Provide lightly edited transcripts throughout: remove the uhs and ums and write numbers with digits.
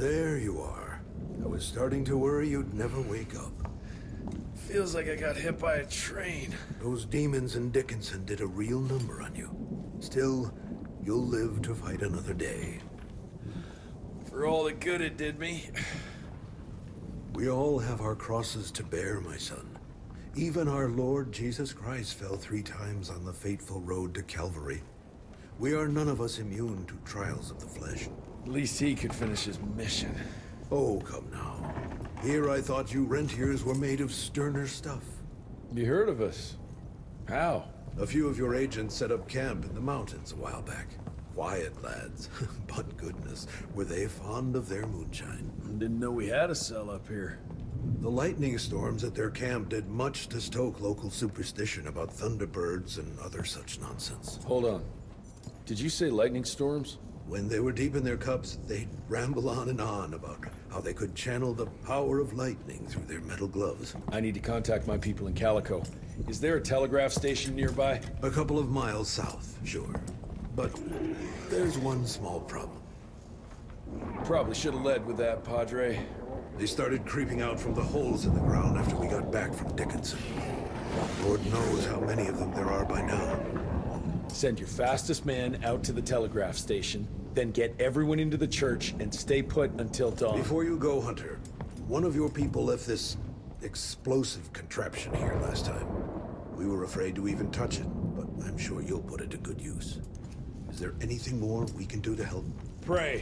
There you are. I was starting to worry you'd never wake up. Feels like I got hit by a train. Those demons in Dickinson did a real number on you. Still, you'll live to fight another day. For all the good it did me. We all have our crosses to bear, my son. Even our Lord Jesus Christ fell 3 times on the fateful road to Calvary. We are none of us immune to trials of the flesh. At least he could finish his mission. Oh, come now. Here I thought you rentiers were made of sterner stuff. You heard of us? How? A few of your agents set up camp in the mountains a while back. Quiet lads, but goodness, were they fond of their moonshine. Didn't know we had a cell up here. The lightning storms at their camp did much to stoke local superstition about thunderbirds and other such nonsense. Hold on. Did you say lightning storms? When they were deep in their cups, they'd ramble on and on about how they could channel the power of lightning through their metal gloves. I need to contact my people in Calico. Is there a telegraph station nearby? A couple of miles south, sure. But there's one small problem. Probably should have led with that, Padre. They started creeping out from the holes in the ground after we got back from Dickinson. Lord knows how many of them there are by now. Send your fastest man out to the telegraph station, then get everyone into the church and stay put until dawn. Before you go, Hunter, one of your people left this explosive contraption here last time. We were afraid to even touch it, but I'm sure you'll put it to good use. Is there anything more we can do to help? Pray.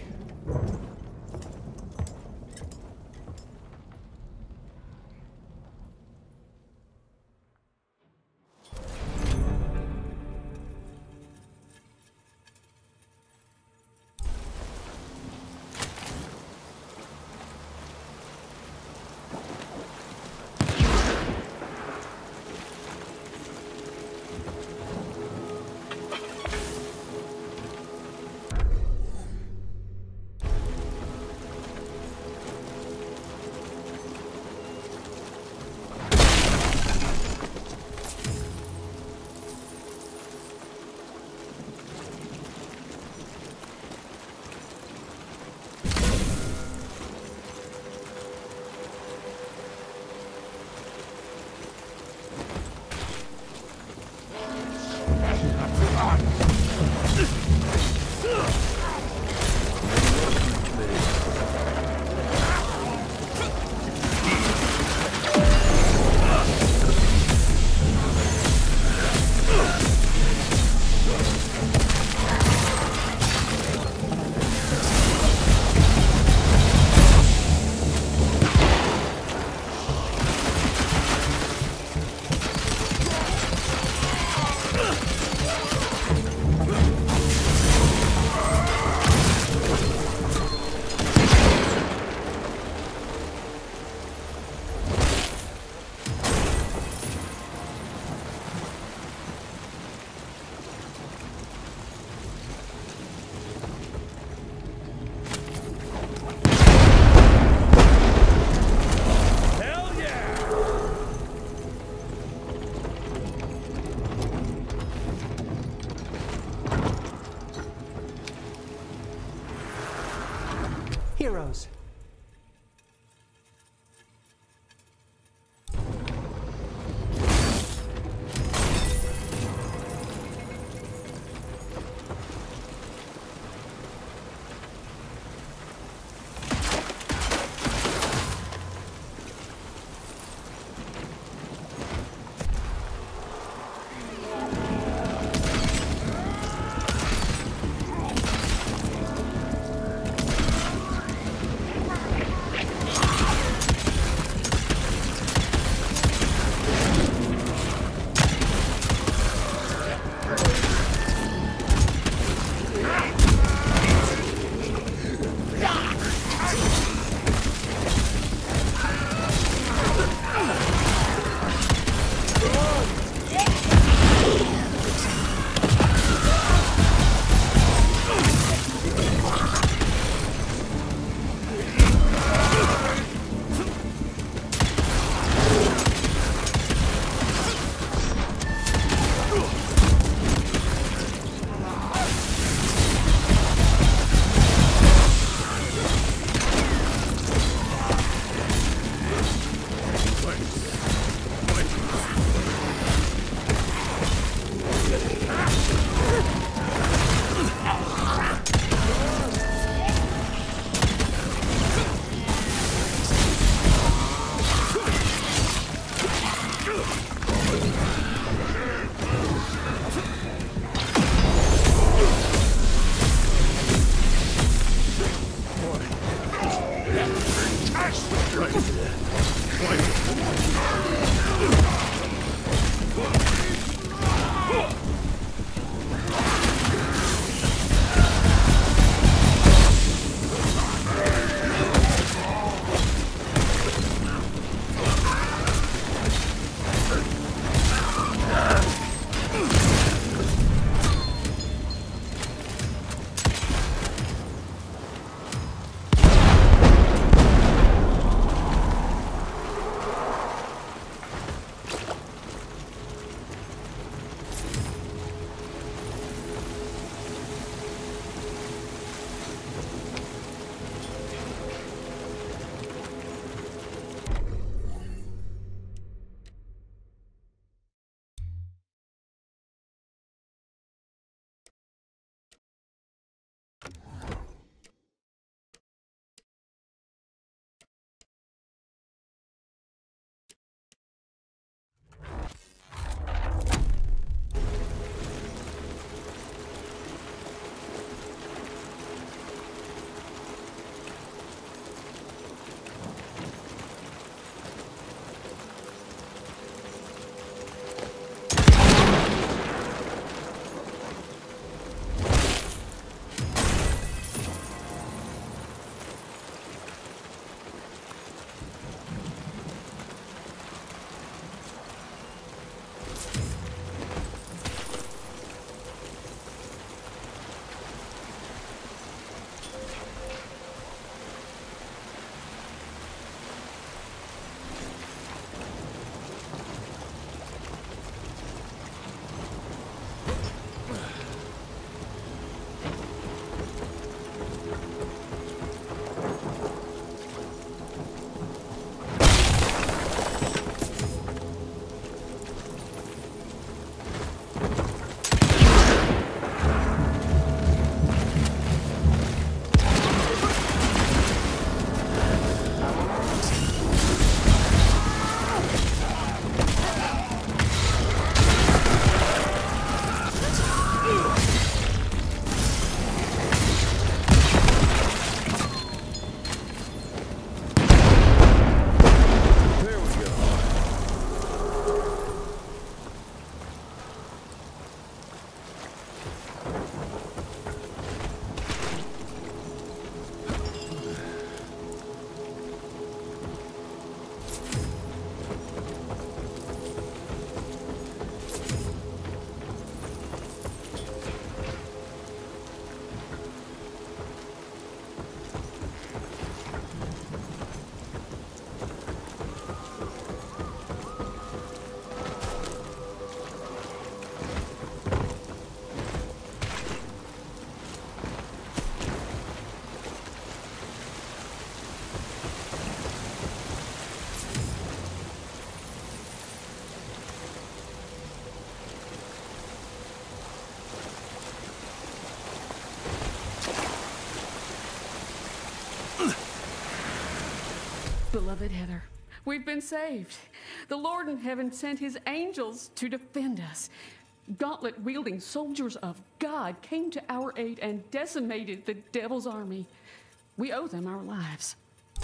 Beloved Heather, we've been saved. The Lord in heaven sent his angels to defend us. Gauntlet-wielding soldiers of God came to our aid and decimated the devil's army. We owe them our lives.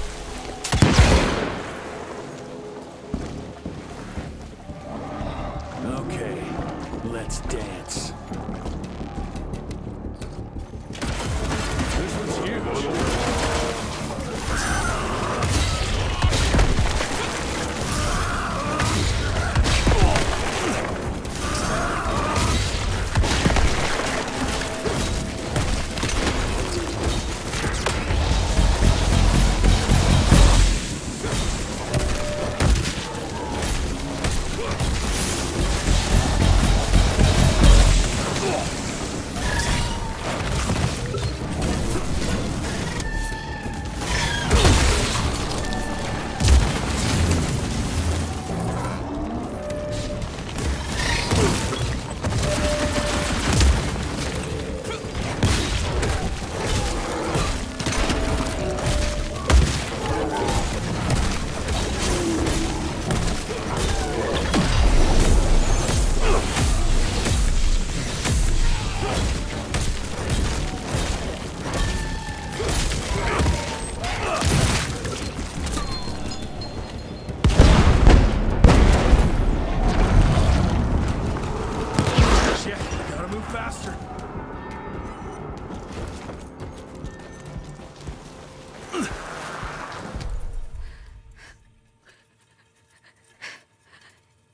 Okay, let's dance. This was huge.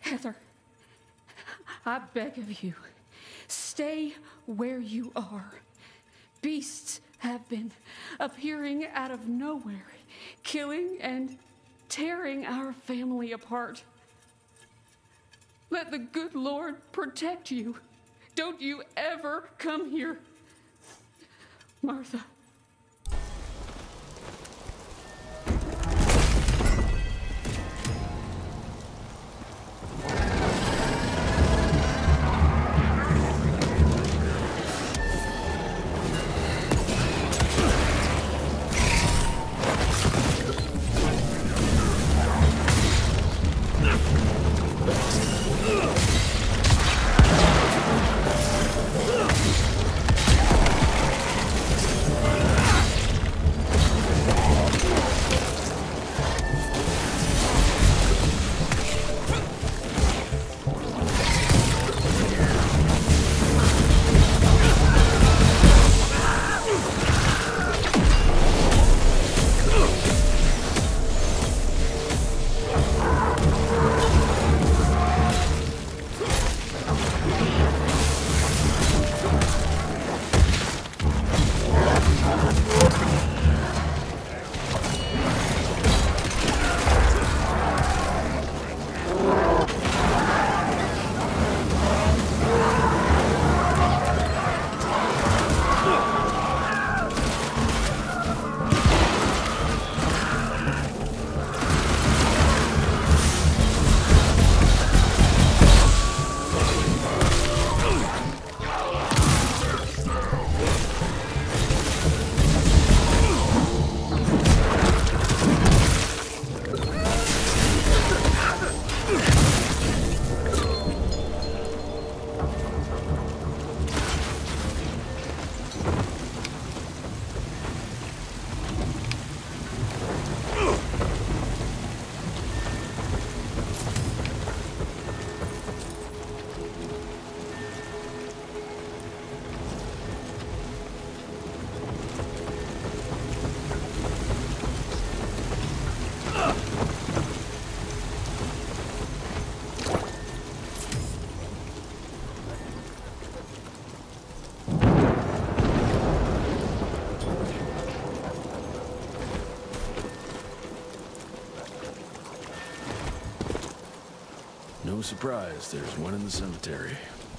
Heather, I beg of you, stay where you are. Beasts have been appearing out of nowhere, killing and tearing our family apart. Let the good Lord protect you. Don't you ever come here. Martha. No surprise, there's one in the cemetery.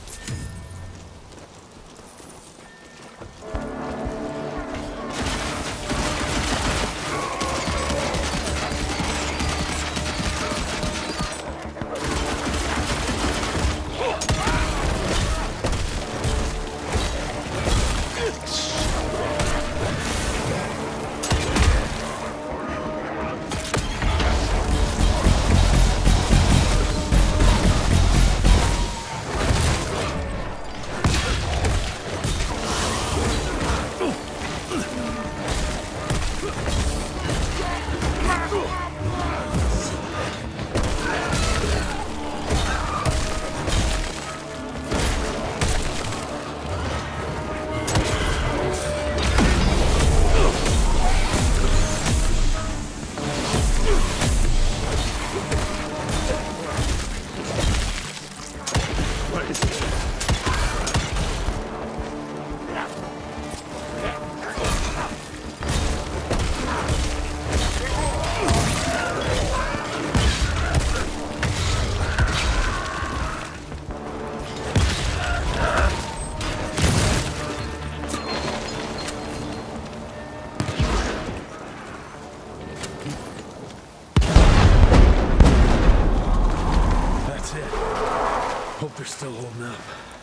Hope they're still holding up.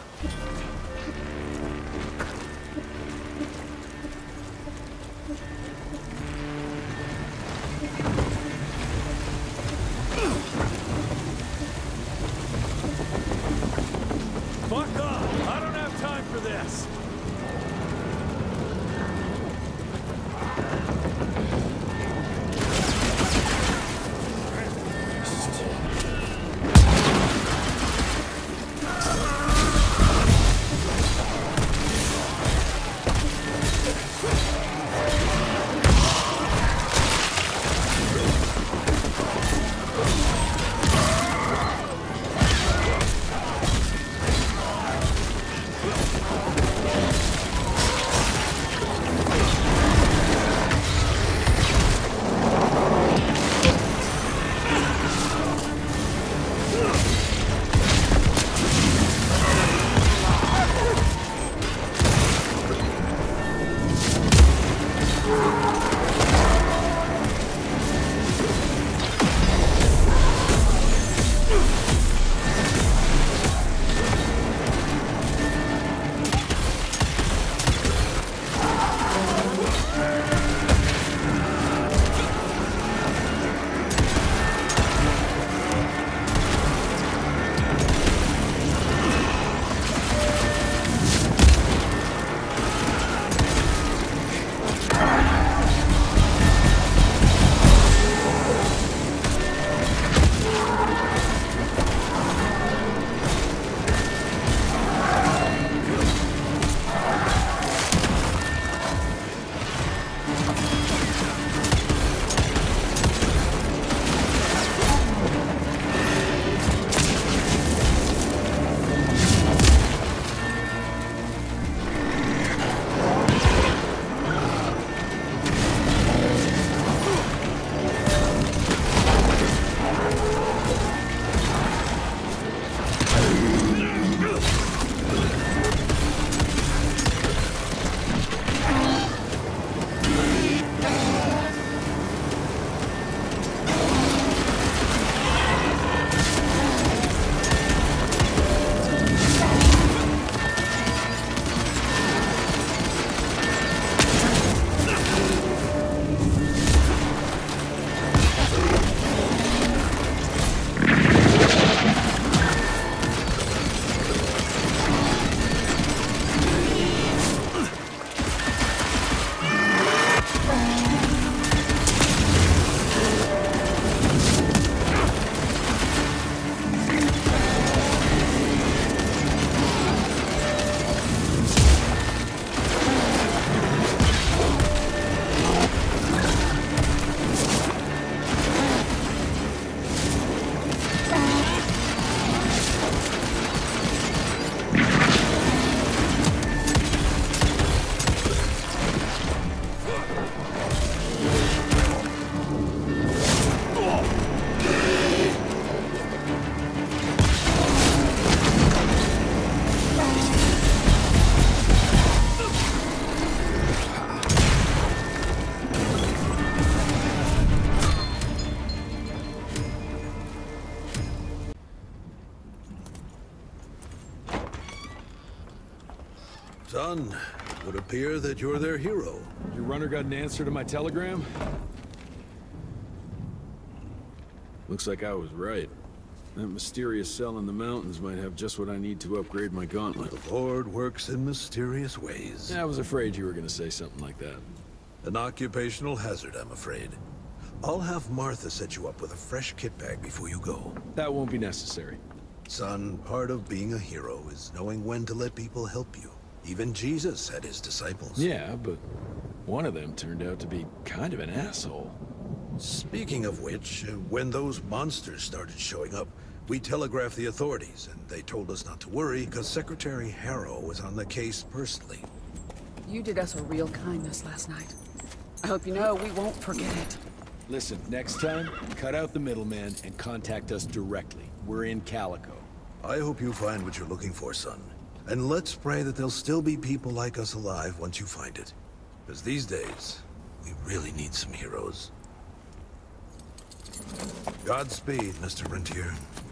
Fuck off! I don't have time for this! Son, it would appear that you're their hero. Your runner got an answer to my telegram? Looks like I was right. That mysterious cell in the mountains might have just what I need to upgrade my gauntlet. The Lord works in mysterious ways. I was afraid you were gonna say something like that. An occupational hazard, I'm afraid. I'll have Martha set you up with a fresh kit bag before you go. That won't be necessary. Son, part of being a hero is knowing when to let people help you. Even Jesus had his disciples. Yeah, but one of them turned out to be kind of an asshole. Speaking of which, when those monsters started showing up, we telegraphed the authorities, and they told us not to worry because Secretary Harrow was on the case personally. You did us a real kindness last night. I hope you know we won't forget it. Listen, next time, cut out the middleman and contact us directly. We're in Calico. I hope you find what you're looking for, son. And let's pray that there'll still be people like us alive once you find it. Because these days, we really need some heroes. Godspeed, Mr. Rentier.